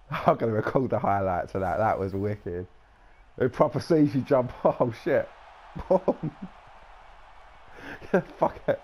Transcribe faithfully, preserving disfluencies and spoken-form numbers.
I'm gonna record the highlights of that. That was wicked. It proper sees you jump. Oh shit. Boom. Yeah, fuck it.